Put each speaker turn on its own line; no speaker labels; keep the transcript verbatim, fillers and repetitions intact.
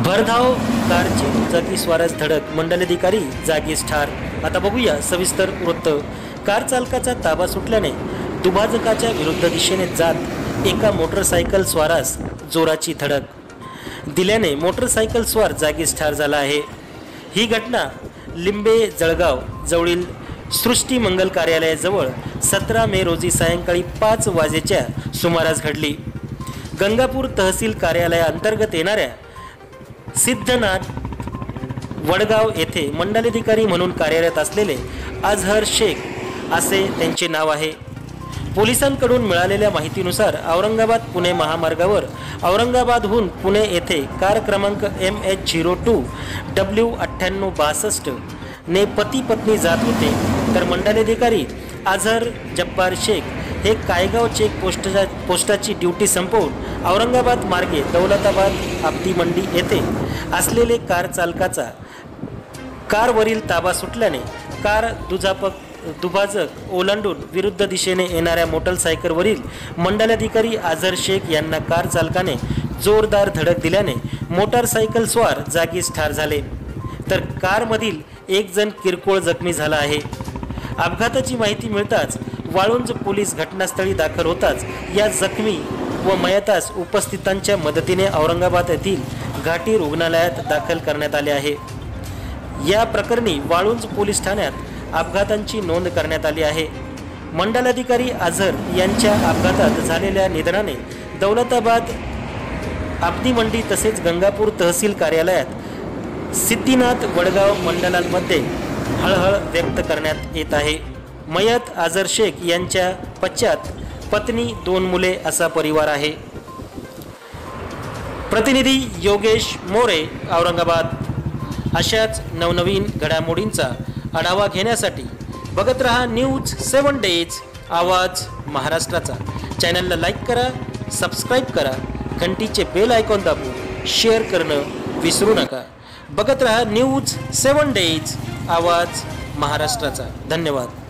भरधाव कारची दुचाकी स्वारच धडक, मंडलाधिकारी जागीच ठार। आता बघूया सविस्तर वृत्त। कार चालकाचा ताबा सुटल्याने दुभाजकाच्या विरुद्ध दिशेने जात एका मोटरसायकल स्वारास जोराची धडक दिल्याने मोटरसायकल स्वार जागीच ठार झाला आहे। ही घटना लिंबे जळगाव जवळील सृष्टी मंगल कार्यालयाजवळ सतरा मे रोजी सायंकाळी पाच वाजेच्या सुमारास घडली। गंगापूर तहसील कार्यालयाअंतर्गत येणाऱ्या सिद्धनाथ वडगाव येथे मंडलाधिकारी म्हणून कार्यरत असलेले अजहर शेख असे त्यांचे नाव आहे। पोलिसांकडून मिळालेल्या माहितीनुसार औरंगाबाद पुणे महामार्गावर औरंगाबादहून पुणे येथे कार क्रमांक M H zero two W अठ्ठ्याण्णव बासष्ट ने पती पत्नी जात होते, तर मंडलाधिकारी अजहर जब्बार शेख हे कायगाव चेक पोस्टचा पोस्टाची ड्युटी संपवून औरंगाबाद मार्गे दौलताबाद आब्दी मंडी येथे असलेले कार चालकाचा कारवरील ताबा सुटल्याने कार दुजापक दुभाजक ओलांडून विरुद्ध दिशेने येणाऱ्या मोटरसायकलवरील मंडलाधिकारी अजहर शेख यांना कार चालकाने जोरदार धडक दिल्याने मोटरसायकल स्वार जागीच ठार झाले, तर कारमधील एक जण किरकोळ जखमी झाला आहे। अपघाताची माहिती मिळताच वाळुंज पोलीस घटनास्थळी दाखल होताच या जखमी व मयतास उपस्थितांच्या मदतीने औरंगाबाद येथील घाटी रुग्णालयात दाखल करण्यात आले आहे। या प्रकरणी वाळुंज पोलीस ठाण्यात अपघातांची नोंद करण्यात आली आहे। मंडलाधिकारी अजहर यांच्या अपघातात झालेल्या निधनाने दौलताबाद आब्दी मंडी तसेच गंगापूर तहसील कार्यालयात सिद्धनाथ वडगाव मंडलांमध्ये हळहळ व्यक्त करण्यात येत आहे। मयत अजहर शेख यांच्या पश्चात पत्नी दोन मुले असा परिवार आहे। प्रतिनिधी योगेश मोरे, औरंगाबाद। अशाच नवनवीन घडामोडींचा आढावा घेण्यासाठी बघत रहा न्यूज सेवन डेज, आवाज महाराष्ट्राचा। चॅनलला लाईक करा, सबस्क्राईब करा, घंटीचे बेल आयकॉन दाबून शेअर करणं विसरू नका। बघत रहा न्यूज सेवन डेज, आवाज महाराष्ट्राचा। धन्यवाद।